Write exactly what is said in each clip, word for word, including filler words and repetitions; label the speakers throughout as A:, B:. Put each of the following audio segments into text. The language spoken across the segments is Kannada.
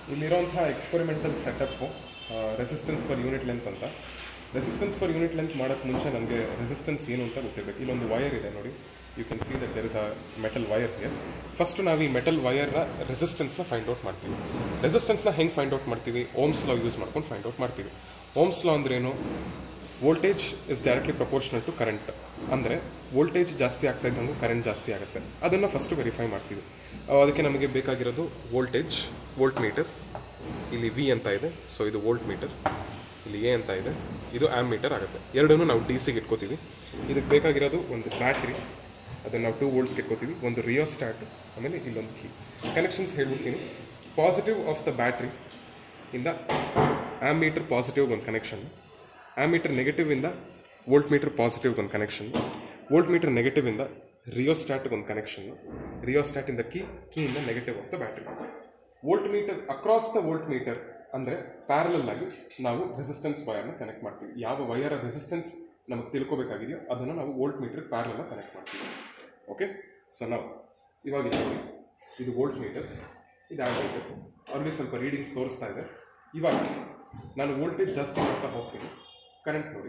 A: ಇಲ್ಲಿರೋಂಥ experimental setup resistance per unit length ಅಂತ. ರೆಸಿಸ್ಟೆನ್ಸ್ ಪರ್ ಯೂನಿಟ್ ಲೆಂತ್ ಮಾಡೋಕ್ಕೆ ಮುಂಚೆ ನನಗೆ ರೆಸಿಸ್ಟೆನ್ಸ್ ಏನು ಅಂತ ಗೊತ್ತಿರಬೇಕು. ಇಲ್ಲೊಂದು ವಯರ್ ಇದೆ ನೋಡಿ, you can see that there is a metal wire here. First ನಾವು ಈ ಮೆಟಲ್ ವಯರ್ನ ರೆಸಿಸ್ಟೆನ್ಸ್ನ ಫೈಂಡ್ ಔಟ್ ಮಾಡ್ತೀವಿ. ರೆಸಿಸ್ಟೆನ್ಸ್ನ ಹೆಂಗೆ ಫೈಂಡ್ ಔಟ್ ಮಾಡ್ತೀವಿ? ಓಮ್ಸ್ ಲಾ ಯೂಸ್ ಮಾಡ್ಕೊಂಡು ಫೈಂಡ್ ಔಟ್ ಮಾಡ್ತೀವಿ. ಓಮ್ಸ್ ಲಾ ಅಂದ್ರೇನು? Voltage is directly proportional to current. ಅಂದರೆ ವೋಲ್ಟೇಜ್ ಜಾಸ್ತಿ ಆಗ್ತಾ ಇದ್ದಂಗೂ ಕರೆಂಟ್ ಜಾಸ್ತಿ ಆಗುತ್ತೆ. ಅದನ್ನು ಫಸ್ಟು ವೆರಿಫೈ ಮಾಡ್ತೀವಿ. ಅದಕ್ಕೆ ನಮಗೆ ಬೇಕಾಗಿರೋದು ವೋಲ್ಟೇಜ್, ವೋಲ್ಟ್ ಮೀಟರ್. ಇಲ್ಲಿ ವಿ ಅಂತ ಇದೆ, ಸೊ ಇದು ವೋಲ್ಟ್ ಮೀಟರ್. ಇಲ್ಲಿ ಎ ಅಂತ ಇದೆ, ಇದು ಆ್ಯಮ್ ಮೀಟರ್ ಆಗುತ್ತೆ. ಎರಡನ್ನೂ ನಾವು ಡಿ ಸಿಗೆ ಇಟ್ಕೋತೀವಿ. ಇದಕ್ಕೆ ಬೇಕಾಗಿರೋದು ಒಂದು ಬ್ಯಾಟ್ರಿ, ಅದನ್ನು ನಾವು ಟೂ ವೋಲ್ಟ್ಸ್ಗೆ ಇಟ್ಕೋತೀವಿ. ಒಂದು ರಿಯೋಸ್ಟಾಟ್, ಆಮೇಲೆ ಇಲ್ಲೊಂದು ಕೀ. ಕನೆಕ್ಷನ್ಸ್ ಹೇಳ್ಬಿಡ್ತೀನಿ. ಪಾಸಿಟಿವ್ ಆಫ್ ದ ಬ್ಯಾಟ್ರಿ ಇಂದ ಆ್ಯಮ್ ಮೀಟರ್ ಪಾಸಿಟಿವ್ ಒಂದು ಕನೆಕ್ಷನ್, ಆ್ಯಮ್ ಮೀಟರ್ ನೆಗೆಟಿವ್ ಇಂದ ವೋಲ್ಟ್ ಮೀಟರ್ ಪಾಸಿಟಿವ್ ಒಂದು ಕನೆಕ್ಷನ್, ವೋಲ್ಟ್ ಮೀಟರ್ ನೆಗೆಟಿವ್ ಇಂದ ರಿಯೋಸ್ಟಾಟ್ಗೆ ಒಂದು ಕನೆಕ್ಷನ್, ರಿಯೋಸ್ಟಾಟ್ ಇಂದ ಕೀ, ಕೀಯಿಂದ negative of the battery. Voltmeter across the voltmeter ಅಂದರೆ ಪ್ಯಾರಲಲ್ ಆಗಿ ನಾವು ರೆಸಿಸ್ಟೆನ್ಸ್ ವಯರ್ನ ಕನೆಕ್ಟ್ ಮಾಡ್ತೀವಿ. ಯಾವ ವಯರ ರೆಸಿಸ್ಟೆನ್ಸ್ ನಮಗೆ ತಿಳ್ಕೊಬೇಕಾಗಿದೆಯೋ ಅದನ್ನು ನಾವು ವೋಲ್ಟ್ ಮೀಟರ್ ಪ್ಯಾರಲಲ್ ಕನೆಕ್ಟ್ ಮಾಡ್ತೀವಿ. ಓಕೆ, ಸೊ ನಾವು ಇವಾಗ ನೋಡಿ, ಇದು ವೋಲ್ಟ್ ಮೀಟರ್, ಇದು ಆ್ಯಮ್ ಮೀಟರ್. ಅಲ್ಲಿ ಸ್ವಲ್ಪ ರೀಡಿಂಗ್ಸ್ ತೋರಿಸ್ತಾ ಇದೆ. ಇವಾಗ ನಾನು ವೋಲ್ಟೇಜ್ ಜಾಸ್ತಿ ಮಾಡ್ತಾ ಹೋಗ್ತೀನಿ, ಕರೆಂಟ್ ನೋಡಿ.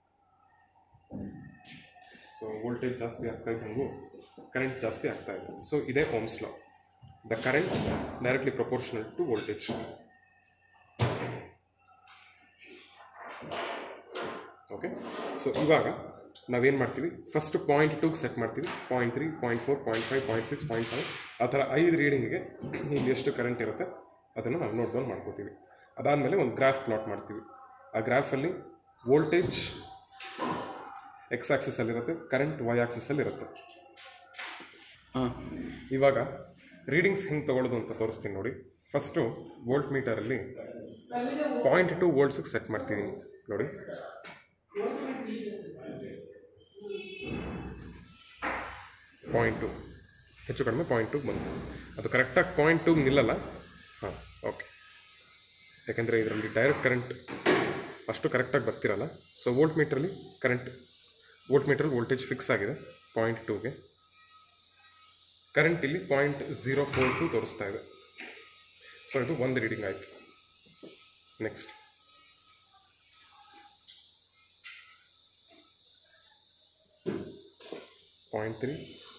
A: ಸೊ ವೋಲ್ಟೇಜ್ ಜಾಸ್ತಿ ಆಗ್ತಾ ಇದ್ದಂಗೂ ಕರೆಂಟ್ ಜಾಸ್ತಿ ಆಗ್ತಾ ಇದೆ. ಸೊ ಇದೇ Ohm's law. The current directly proportional to voltage. Okay, so ಇವಾಗ ನಾವೇನು ಮಾಡ್ತೀವಿ? ಫಸ್ಟ್ ಪಾಯಿಂಟ್ ಟೂಗೆ ಸೆಟ್ ಮಾಡ್ತೀವಿ. Point three, point four, point five, point six, point seven, ಆ ಥರ ಐದು ರೀಡಿಂಗಿಗೆ ಇಲ್ಲಿ ಎಷ್ಟು ಕರೆಂಟ್ ಇರುತ್ತೆ ಅದನ್ನು ನಾವು ನೋಟ್ ಡೌನ್ ಮಾಡ್ಕೋತೀವಿ. ಅದಾದಮೇಲೆ ಒಂದು ಗ್ರಾಫ್ ಪ್ಲಾಟ್ ಮಾಡ್ತೀವಿ. ಆ ಗ್ರಾಫಲ್ಲಿ ವೋಲ್ಟೇಜ್ ಎಕ್ಸ್ ಆಕ್ಸಿಸಲ್ಲಿರುತ್ತೆ, ಕರೆಂಟ್ ವೈ ಆಕ್ಸಿಸಲ್ಲಿರುತ್ತೆ. ಹಾಂ, ಇವಾಗ ರೀಡಿಂಗ್ಸ್ ಹೆಂಗೆ ತೊಗೊಳ್ಳೋದು ಅಂತ ತೋರಿಸ್ತೀನಿ ನೋಡಿ. ಫಸ್ಟು ವೋಲ್ಟ್ ಮೀಟರಲ್ಲಿ ಪಾಯಿಂಟ್ ಟು ವೋಲ್ಟ್ಸಿಗೆ ಸೆಟ್ ಮಾಡ್ತೀನಿ ನೋಡಿ. ಪಾಯಿಂಟ್ ಟು ಹೆಚ್ಚು ಕಡಿಮೆ ಪಾಯಿಂಟ್ ಟೂಗೆ ಬಂತು. ಅದು ಕರೆಕ್ಟಾಗಿ ಪಾಯಿಂಟ್ ಟೂಗೆ ನಿಲ್ಲಲ್ಲ. ಹಾಂ, ಓಕೆ, ಯಾಕೆಂದರೆ ಇದರಲ್ಲಿ ಡೈರೆಕ್ಟ್ ಕರೆಂಟ್ ಅಷ್ಟು ಕರೆಕ್ಟಾಗಿ ಬರ್ತಿರಲ್ಲ. ಸೊ ವೋಲ್ಟ್ ಮೀಟ್ರಲ್ಲಿ ಕರೆಂಟ್, ವೋಲ್ಟ್ ಮೀಟ್ರಲ್ಲಿ ವೋಲ್ಟೇಜ್ ಫಿಕ್ಸ್ ಆಗಿದೆ ಪಾಯಿಂಟ್ ಟೂಗೆ. ಕರೆಂಟ್ ಇಲ್ಲಿ ಪಾಯಿಂಟ್ ಝೀರೋ ಫೋರ್ ಟು ತೋರಿಸ್ತಾ ಇದೆ. ಸೊ ಇದು ಒಂದು ರೀಡಿಂಗ್ ಆಯಿತು. Next point three,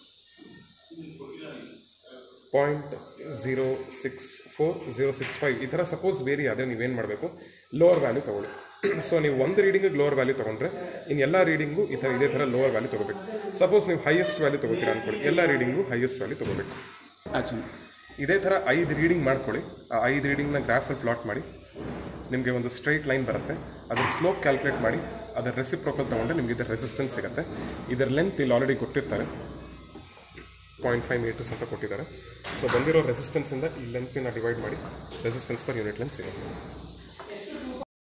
A: point zero six four, zero six five ಈ ಥರ ಸಪೋಸ್ ವೇರಿ ಆದರೆ ನೀವೇನು ಮಾಡಬೇಕು? ಲೋವರ್ ವ್ಯಾಲ್ಯೂ ತೊಗೊಳ್ಳಿ. ಸೊ ನೀವು ಒಂದು ರೀಡಿಂಗಿಗೆ ಲೋವರ್ ವ್ಯಾಲ್ಯೂ ತೊಗೊಂಡ್ರೆ ಇನ್ನು ಎಲ್ಲ ರೀಡಿಂಗು ಈ ಥರ ಇದೇ ಥರ ಲೋವರ್ ವ್ಯಾಲ್ಯೂ ತೊಗೋಬೇಕು. ಸಪೋಸ್ ನೀವು ಹೈಯೆಸ್ಟ್ ವ್ಯಾಲ್ಯೂ ತೊಗೋತೀರಾ ಅಂದ್ಕೊಳ್ಳಿ, ಎಲ್ಲ ರೀಡಿಂಗು ಹೈಯೆಸ್ಟ್ ವ್ಯಾಲ್ಯೂ ತೊಗೋಬೇಕು. ಆ್ಯಕ್ಚುಲಿ ಇದೇ ಥರ ಐದು ರೀಡಿಂಗ್ ಮಾಡ್ಕೊಳ್ಳಿ. ಆ ಐದು ರೀಡಿಂಗ್ನ ಗ್ರಾಫಲ್ಲಿ ಪ್ಲಾಟ್ ಮಾಡಿ ನಿಮಗೆ ಒಂದು ಸ್ಟ್ರೈಟ್ ಲೈನ್ ಬರುತ್ತೆ. ಅದರ ಸ್ಲೋಪ್ ಕ್ಯಾಲ್ಕುಲೇಟ್ ಮಾಡಿ ಅದರ ರೆಸಿಪ್ರೋಕಲ್ ತೊಗೊಂಡ್ರೆ ನಿಮಗೆ ಇದರ ರೆಸಿಸ್ಟೆನ್ಸ್ ಸಿಗುತ್ತೆ. ಇದರ ಲೆಂತ್ ಇಲ್ಲಿ ಆಲ್ರೆಡಿ ಕೊಟ್ಟಿರ್ತಾರೆ, ಪಾಯಿಂಟ್ ಫೈವ್ ಮೀಟರ್ಸ್ ಅಂತ ಕೊಟ್ಟಿದ್ದಾರೆ. ಸೊ ಬಂದಿರೋ ರೆಸಿಸ್ಟೆನ್ಸಿಂದ ಈ ಲೆಂತಿನ ಡಿವೈಡ್ ಮಾಡಿ ರೆಸಿಸ್ಟೆನ್ಸ್ ಪರ್ ಯೂನಿಟ್ ಲೆಂತ್ ಸಿಗುತ್ತೆ.